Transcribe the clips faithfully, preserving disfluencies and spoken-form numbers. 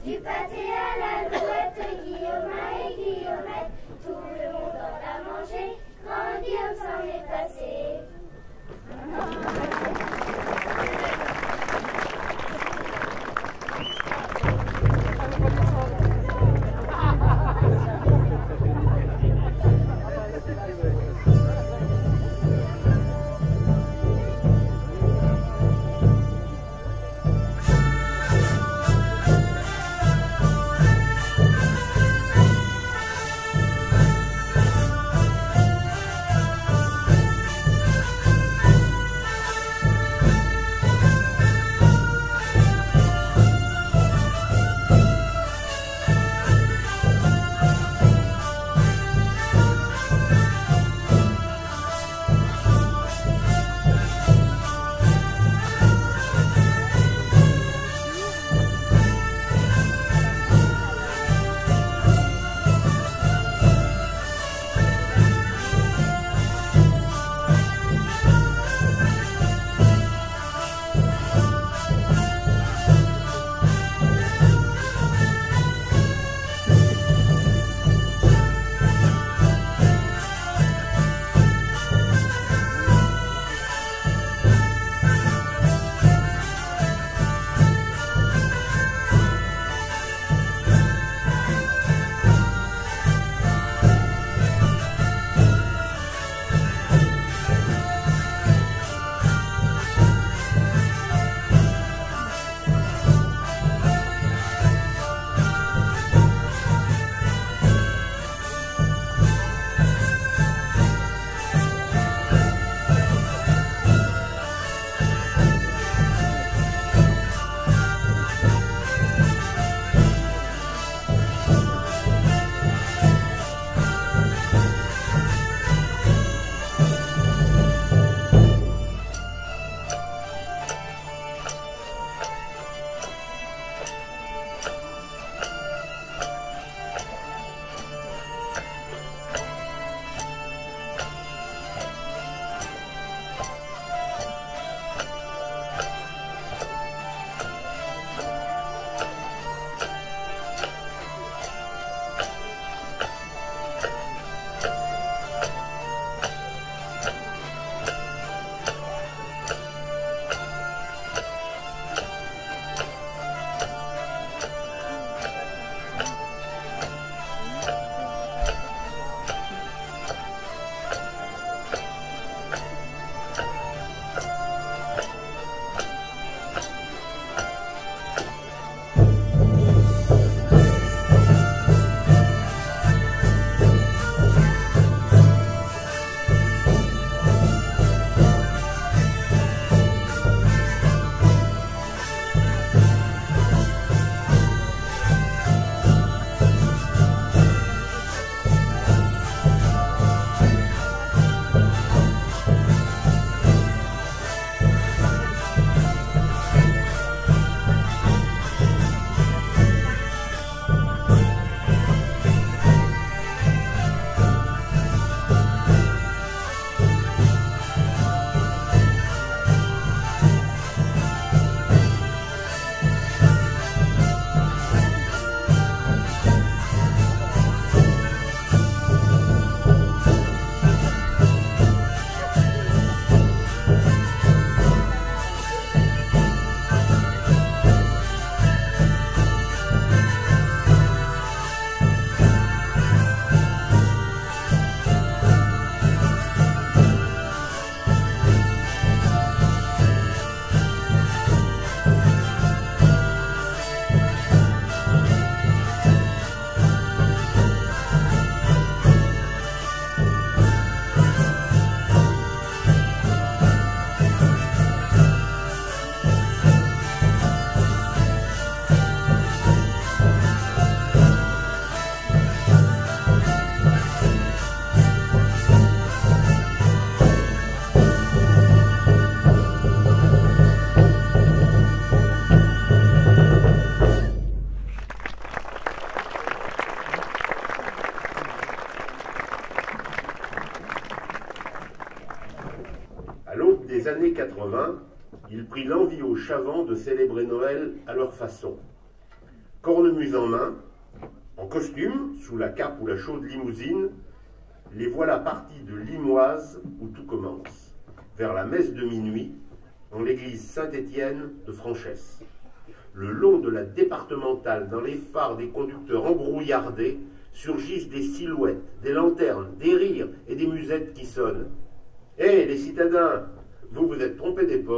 Du pâté à l'alouette, Guillaume et Guillaumette, tout le monde en a mangé, grand Guillaume s'en est passé. des années quatre-vingt, il prit l'envie aux Chavants de célébrer Noël à leur façon. cornemuse en main, en costume, sous la cape ou la chaude limousine, les voilà partis de Limoise où tout commence, vers la messe de minuit, en l'église Saint-Étienne de Franchesse. Le long de la départementale, dans les phares des conducteurs embrouillardés, surgissent des silhouettes, des lanternes, des rires et des musettes qui sonnent. « Hé, les citadins, vous vous êtes trompés d'époque. »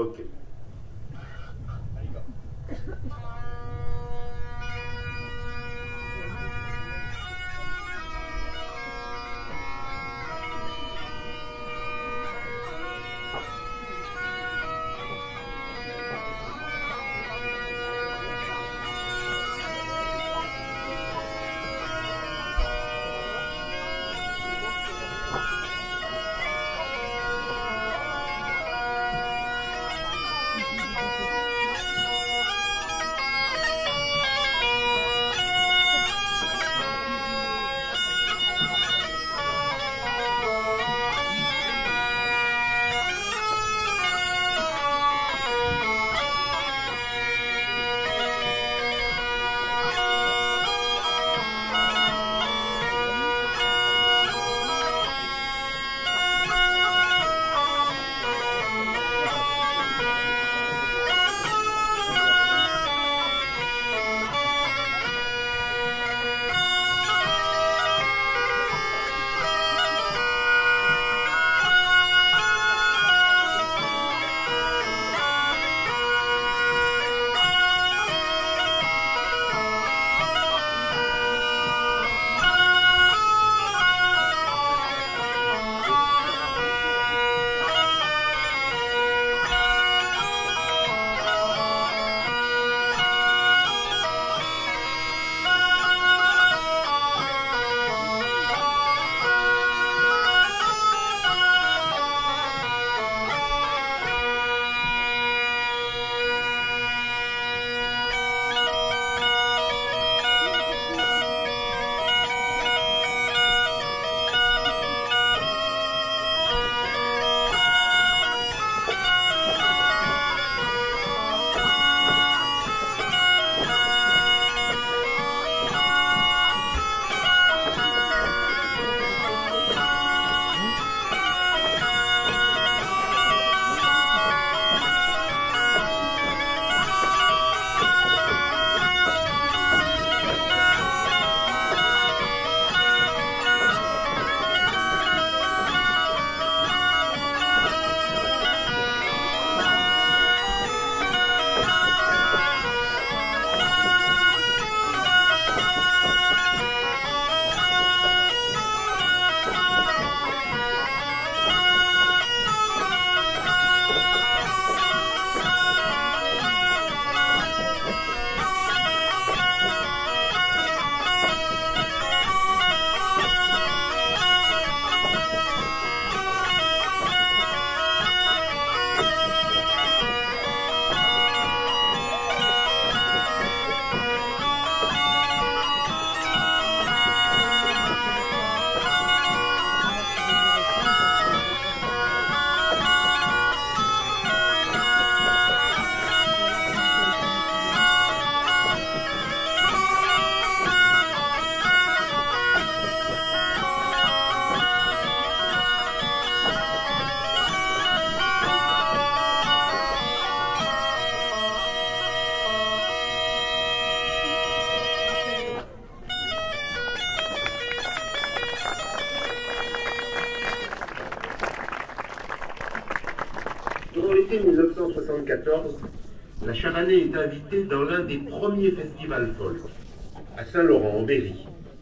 Durant l'été mille neuf cent soixante-quatorze, la Chabanais est invitée dans l'un des premiers festivals folk, à Saint-Laurent, en Berry.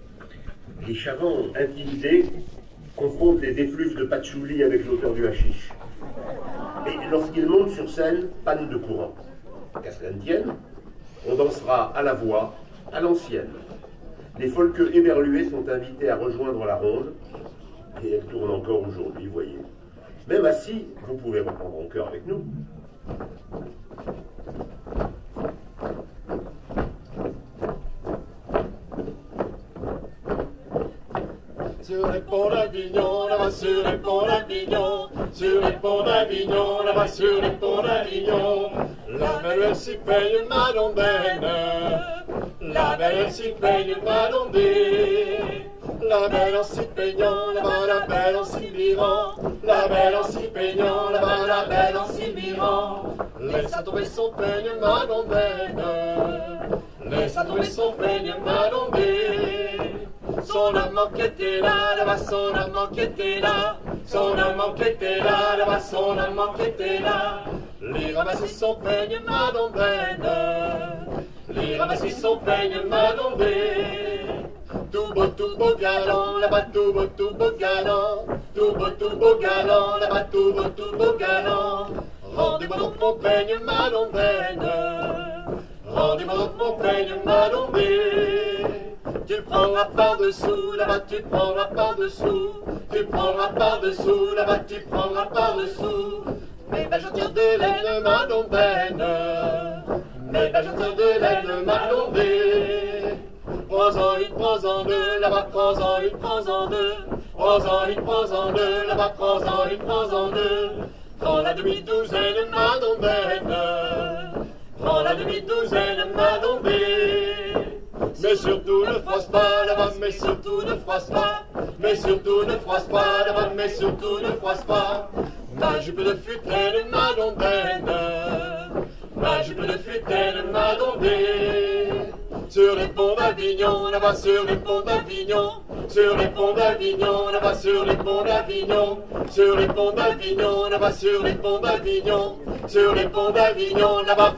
Les Chavans, intimidés, confrontent les effluves de patchouli avec l'auteur du hashish. Mais lorsqu'ils montent sur scène, panne de courant. Qu'à cela ne tienne, on dansera à la voix, à l'ancienne. Les folkeux éberlués sont invités à rejoindre la ronde, et elle tourne encore aujourd'hui, voyez. Même assis, vous pouvez reprendre en chœur avec nous. Sur les ponts d'Avignon, là-bas sur les ponts d'Avignon, sur les ponts d'Avignon, là-bas sur les ponts d'Avignon, la Manuel s'y paye une madondaine, La belle s'y peigne Madombé. La belle en s'y peignant, là-bas la belle en s'y mirant. La belle en s'y peignant, là-bas la belle en s'y mirant. Laissa tomber son peigne Madombaine. Laissa tomber son peigne Madombé. Son amant qui était là, là-bas son amant qui était là. Son amant qui était là, là-bas son amant qui était là. Les ramasser son peigne Madombaine. Les ramasser son peigne Madombé. Tout beau, tout beau galant, là-bas tout beau, tout beau galant. Tout beau, tout beau galant, là-bas tout beau, tout beau galant. Rendez-moi donc mon peigne Madombaine. Rendez-moi donc mon peigne Madombé. Tu prendras par-dessous, là-bas tu prendras par-dessous. Tu prendras par-dessous, là-bas tu prendras par-dessous. Mais ben je tire de laine Madombaine. Mais ben je tire de laine Madombé. Prends-en une, prends-en deux, là-bas prends-en une, prends-en deux. Prends-en une, prends-en deux, là-bas prends-en une, prends-en deux. Prends la demi-douzaine Madombaine. Prends la demi-douzaine Madombé. Mais surtout ne froisse pas là-bas, mais surtout ne froisse pas. Mais surtout ne froisse pas là-bas, mais surtout ne froisse pas. Ma jupe de futaine Madombaine. Ma jupe de futaine Madombé. Sur les ponts d'Avignon, là-bas sur les ponts d'Avignon. Sur les ponts d'Avignon, là-bas sur les ponts d'Avignon. Sur les ponts d'Avignon, là-bas sur les ponts d'Avignon. Sur les ponts d'Avignon, là-bas.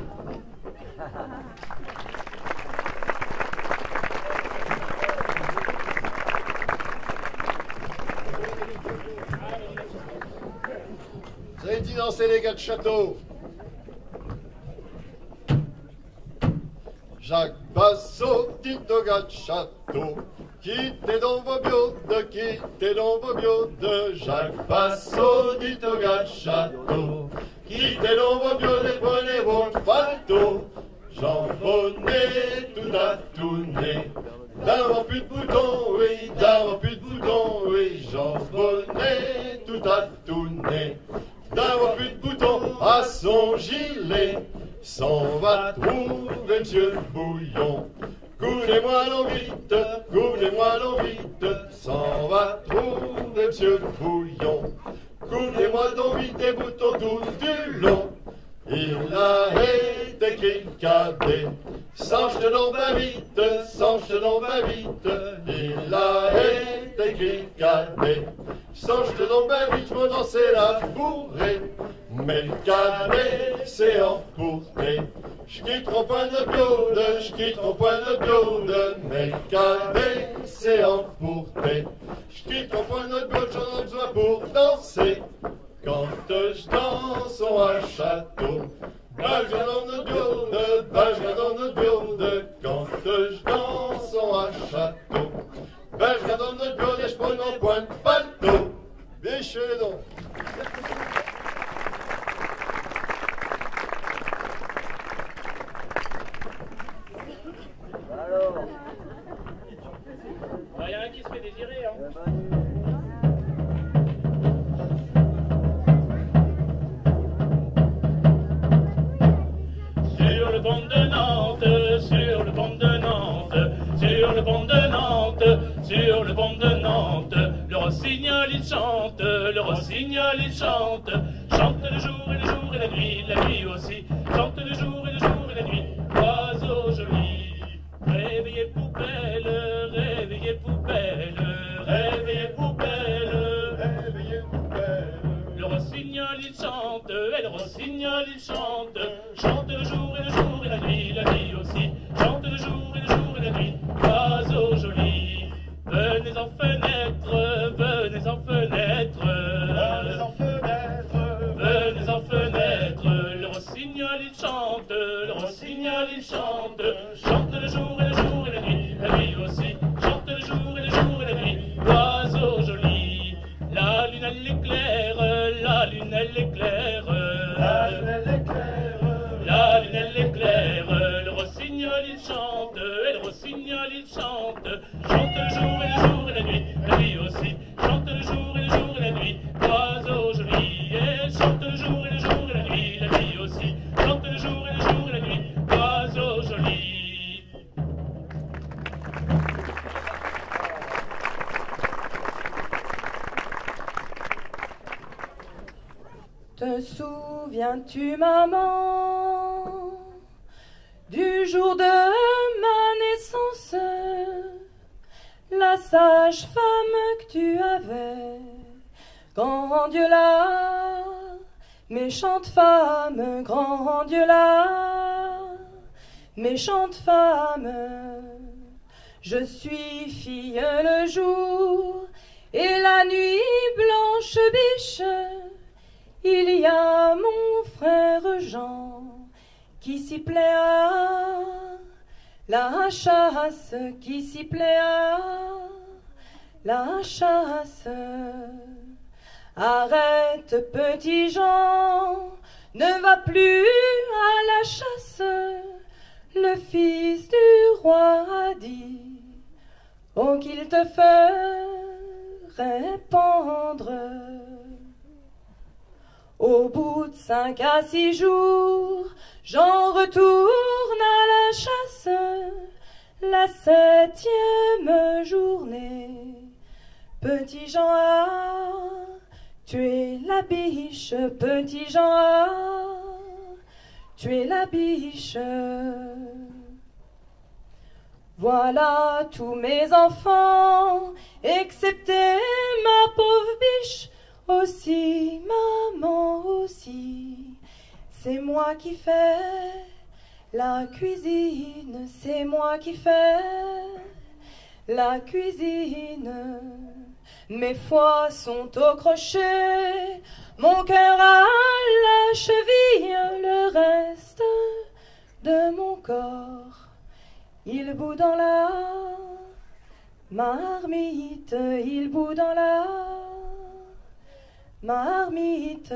Vous avez dit danser les gars de château. Jacques Bassot dit aux gars de château, quittez donc vos biodes, quittez donc vos biodes. Jacques Bassot dit aux gars de château, quittez donc vos biodes et prenez vos paletot. Jean Bonnet tout a tourné, d'avoir plus de boutons, oui, d'avoir plus de boutons, oui. Jean Bonnet tout a tourné, d'avoir plus de boutons à son gilet. S'en va trouver Monsieur Bouillon. Coulez-moi l'eau vite, coulez-moi l'eau vite. S'en va trouver Monsieur Bouillon. Coulez-moi l'eau vite des boutons tout du long. Il a été cricadet. Sanche de l'eau va vite, sanche de l'eau va vite. Il a été cricadet. Sanche de l'eau va vite, faut danser la bourrée. Mais le cadet, c'est emporté. J'quitte mon point de biode, j'quitte mon point de biode. Mais le cadet, c'est emporté. J'quitte mon point de biode, j'en ai besoin pour danser. Quand je danse à château, bah je dans notre biode, bah je dans notre biode. Quand je danse à château, bah je dans notre biode et je prends mon point de bateau. Bichez les dons. Il y en a un qui se fait désirer, hein. Sur le pont de Nantes, sur le pont de Nantes, sur le pont de Nantes, sur le pont de Nantes, le rossignol il chante, le rossignol il chante, chante le jour et le jour et la nuit, la nuit aussi, chante le jour et le jour et la nuit, oiseau joli, réveillez poubelle, réveillez poubelle, réveillez poubelle, réveillez poubelle. Le rossignol il chante, et le rossignol il chante, chante le jour et le jour et la nuit, la nuit aussi, chante le jour et le jour et la nuit, oiseau joli. Venez en fenêtre, venez en fenêtre, venez en fenêtre, venez en fenêtre. Le rossignol il chante, le rossignol il chante, chante le jour et le jour et la nuit, la nuit aussi, chante le jour et le jour et la nuit, oiseau joli. La lune elle éclaire, la lune elle éclaire, la lune elle éclaire, la lune elle éclaire. Le rossignol il chante, et le rossignol il chante, chante le jour et le jour et la nuit, la nuit aussi, chante le jour et le jour et la nuit, oiseau joli. Et chante le jour et le jour et la nuit, la nuit aussi, chante le jour et le jour et la nuit, oiseau joli. Te souviens-tu, maman, du jour de ma naissance, la sage femme que tu avais? Grand Dieu la méchante femme, grand Dieu la méchante femme. Je suis fille le jour et la nuit blanche biche. Il y a mon frère Jean qui s'y plaît à la chasse, qui s'y plaît à la chasse. Arrête, petit Jean, ne va plus à la chasse. Le fils du roi a dit, oh, qu'il te ferait pendre. Au bout de cinq à six jours, Jean retourne à la chasse. La septième journée, petit Jean a tué la biche. Petit Jean a tué la biche. Voilà tous mes enfants, excepté ma pauvre biche. Aussi, maman, aussi, c'est moi qui fais la cuisine, c'est moi qui fais la cuisine. Mes foies sont au crochet, mon cœur à la cheville, le reste de mon corps, il bout dans la marmite, il bout dans la marmite.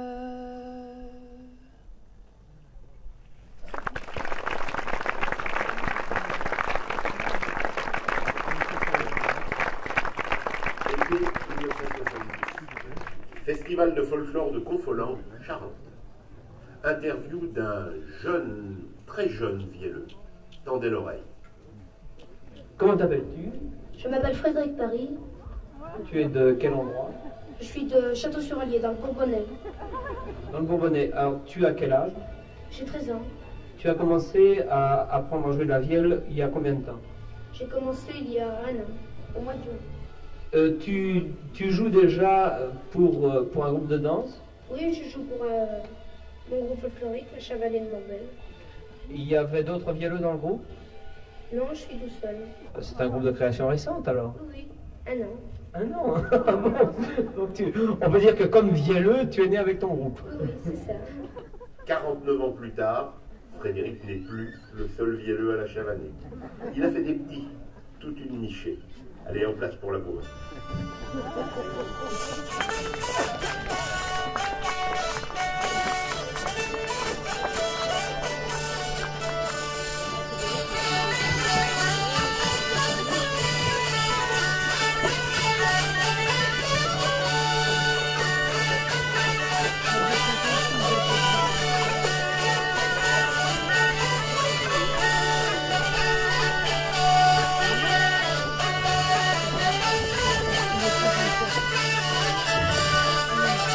Été mille neuf cent soixante-dix. Festival de folklore de Confolens, Charente. Interview d'un jeune, très jeune vielleux. Tendez l'oreille. Comment t'appelles-tu? Je m'appelle Frédéric Paris. Tu es de quel endroit? Je suis de Château-sur-Allier, dans le Bourbonnais. Dans le Bourbonnais. Alors, tu as quel âge? J'ai treize ans. Tu as commencé à apprendre à jouer de la vielle il y a combien de temps? J'ai commencé il y a un an, au mois de juin. Euh, tu, tu joues déjà pour, euh, pour un groupe de danse? Oui, je joue pour euh, mon groupe folklorique, le Chevalier de Montbel. Il y avait d'autres vielleux dans le groupe? Non, je suis tout seul. C'est un groupe de création récente alors? Oui, un an. Un an. Bon. Donc tu, on peut dire que comme vielleux, tu es né avec ton groupe. Oui, oui, c'est ça. quarante-neuf ans plus tard, Frédéric n'est plus le seul vielleux à la Chavanée. Il a fait des petits, toute une nichée. Allez, en place pour la bourre. Thank you.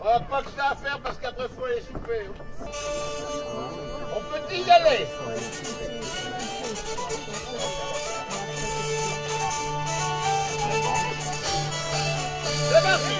On n'a pas que ça à faire parce qu'après il faut aller souper. On peut y aller. C'est parti.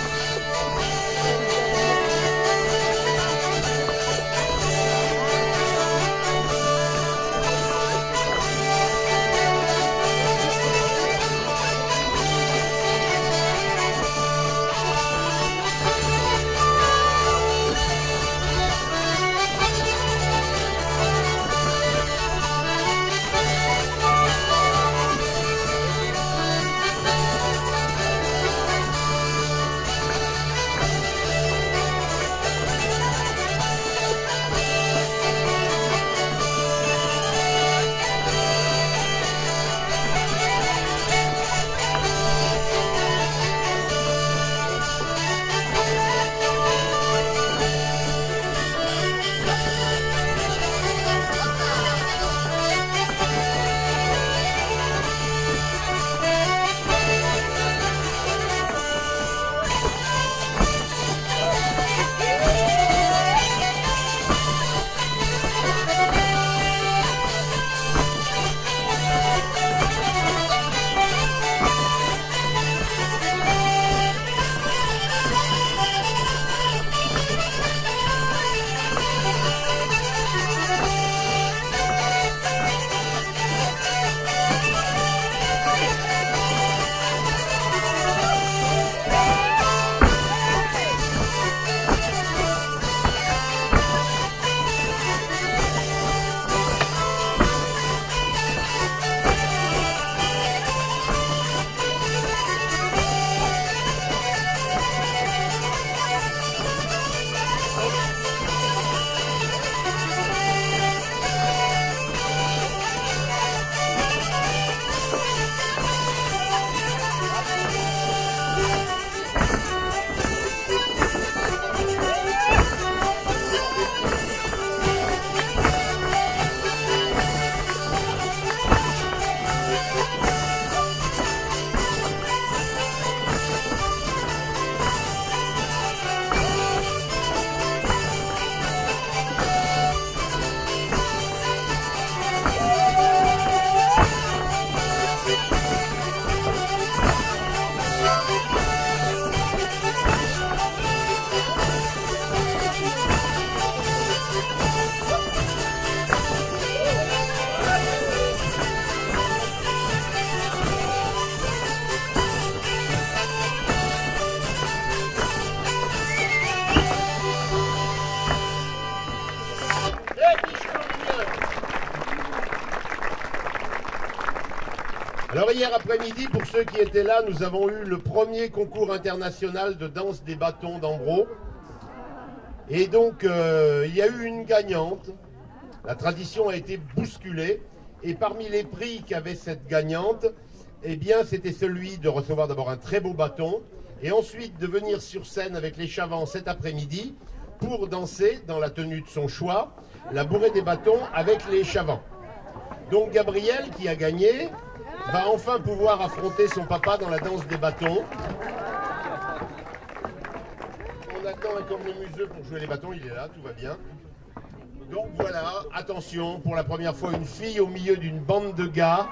Alors hier après-midi, pour ceux qui étaient là, nous avons eu le premier concours international de danse des bâtons d'Ambro. Et donc, euh, il y a eu une gagnante. La tradition a été bousculée. Et parmi les prix qu'avait cette gagnante, eh bien, c'était celui de recevoir d'abord un très beau bâton et ensuite de venir sur scène avec les Chavants cet après-midi pour danser, dans la tenue de son choix, la bourrée des bâtons avec les Chavants. Donc Gabriel, qui a gagné, va enfin pouvoir affronter son papa dans la danse des bâtons. On attend un cornemuseux pour jouer les bâtons, il est là, tout va bien. Donc voilà, attention, pour la première fois, une fille au milieu d'une bande de gars.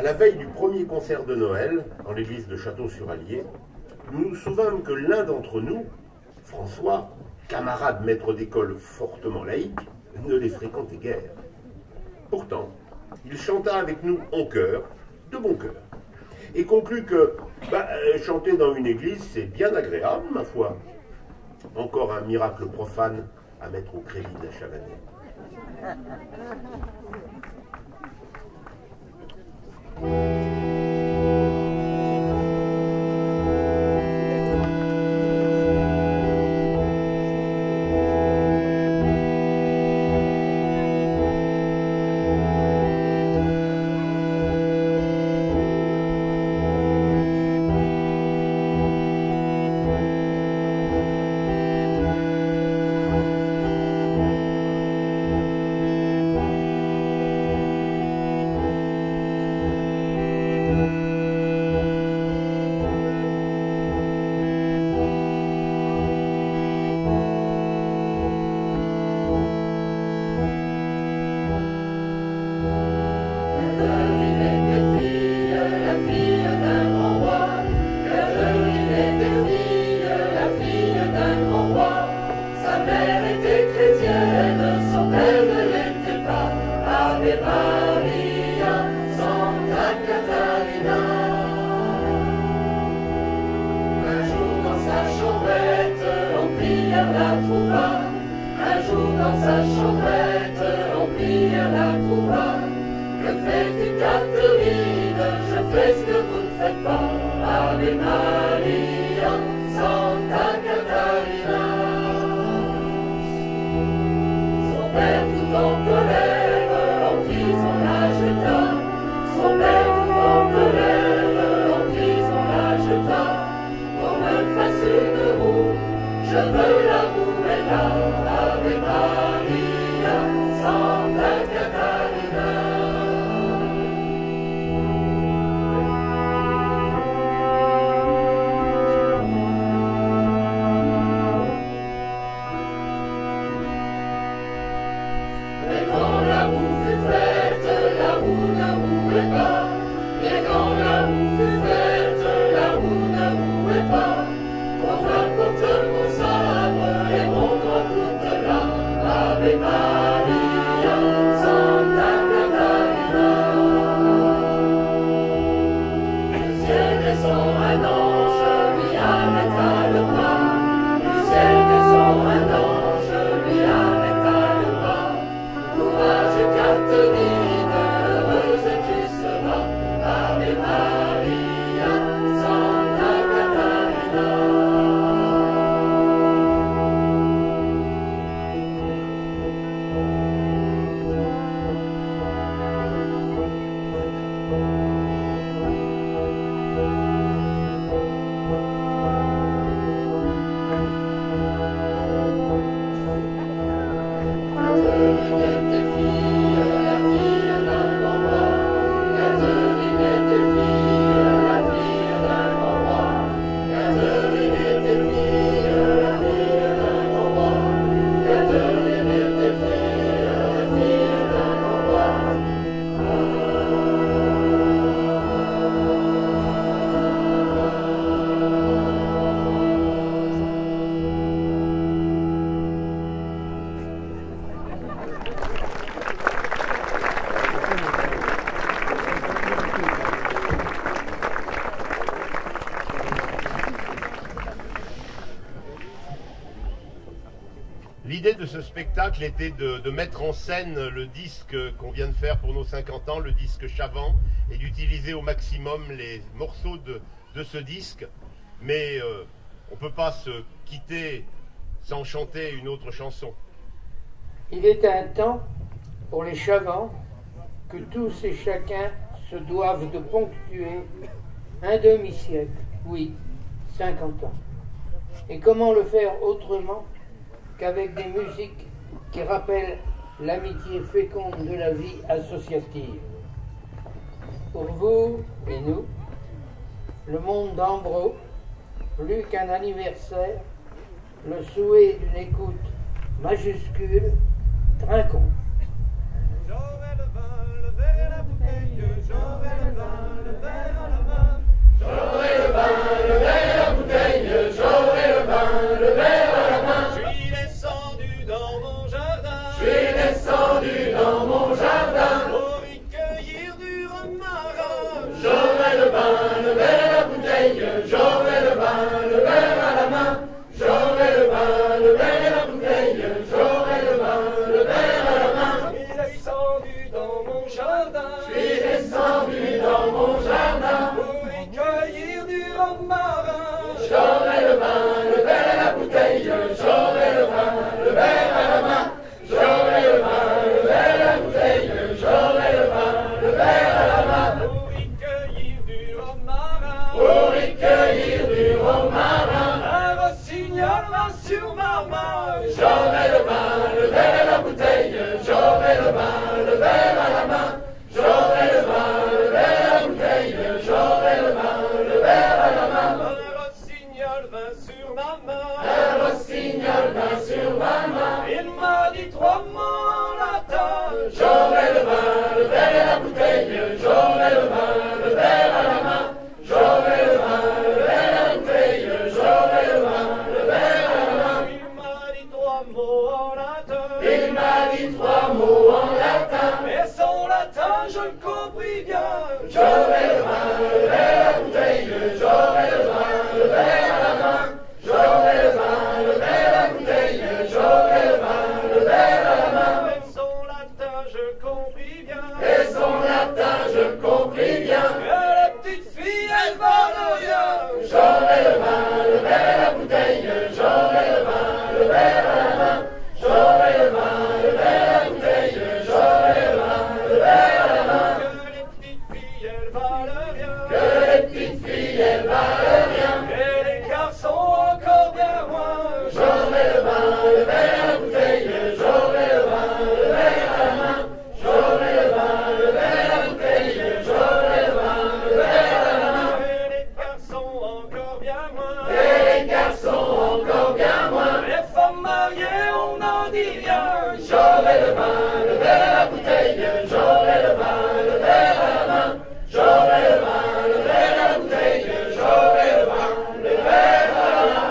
la veille du premier concert de Noël, dans l'église de Château-sur-Allier, nous nous souvînmes que l'un d'entre nous, François, camarade maître d'école fortement laïque, ne les fréquentait guère. Pourtant, il chanta avec nous en chœur, de bon cœur, et conclut que bah, chanter dans une église, c'est bien agréable, ma foi. Encore un miracle profane à mettre au crédit de la Chavanais. L'idée de ce spectacle était de, de mettre en scène le disque qu'on vient de faire pour nos cinquante ans, le disque Chavant, et d'utiliser au maximum les morceaux de, de ce disque. Mais euh, on ne peut pas se quitter sans chanter une autre chanson. Il est un temps pour les Chavants que tous et chacun se doivent de ponctuer un demi-siècle, oui, cinquante ans. Et comment le faire autrement qu'avec des musiques qui rappellent l'amitié féconde de la vie associative. Pour vous et nous, le monde d'Ambro, plus qu'un anniversaire, le souhait d'une écoute majuscule, trinquons. J'aurai le vin, levez la bouteille, j'aurai le vin. j'aurai le vin, le verre, la bouteille, j'aurai le vin, le verre à la main, j'aurai le vin, le verre, la bouteille, j'aurai le vin, le verre à la main. Et son latin, je compris bien, et son latin, je compris bien, que la petite fille, elle va de rien. J'aurai le vin, le verre, la bouteille, j'aurai le vin, le verre à la main, j'aurai le vin, le verre, la bouteille, j'aurai le vin, le verre à la main. Que les petites filles, elles valent rien, que les petites filles, elles valent rien, et les garçons encore bien moins. J'aurai le vin, le verre, la bouteille, j'aurai le vin, le verre à la main, j'aurai le vin, le verre, la bouteille, j'aurai le vin, le verre à la main, et les garçons encore bien moins, et les garçons encore bien moins, les femmes mariées, on n'en dit rien. J'aurai le vin, le verre, la bouteille, j'aurai le vin, le verre à la main, j'aurai le vin, le verre, la bouteille, j'aurai le vin, le verre à la main.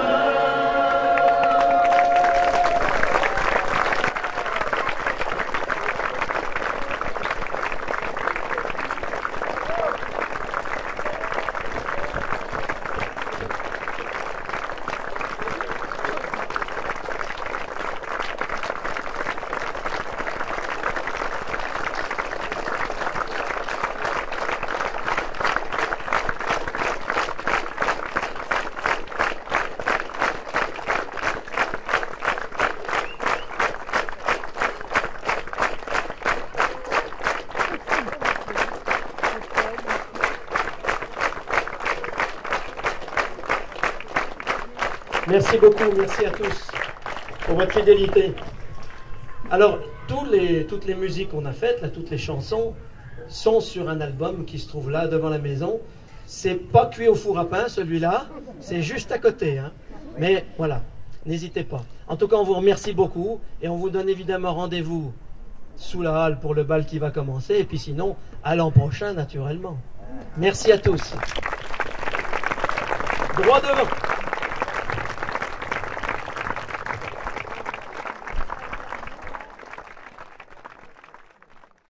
Merci beaucoup, merci à tous pour votre fidélité. Alors, tous les, toutes les musiques qu'on a faites, là, toutes les chansons, sont sur un album qui se trouve là, devant la maison. C'est pas cuit au four à pain, celui-là, c'est juste à côté. Hein. Mais voilà, n'hésitez pas. En tout cas, on vous remercie beaucoup et on vous donne évidemment rendez-vous sous la halle pour le bal qui va commencer. Et puis sinon, à l'an prochain, naturellement. Merci à tous. Droit devant.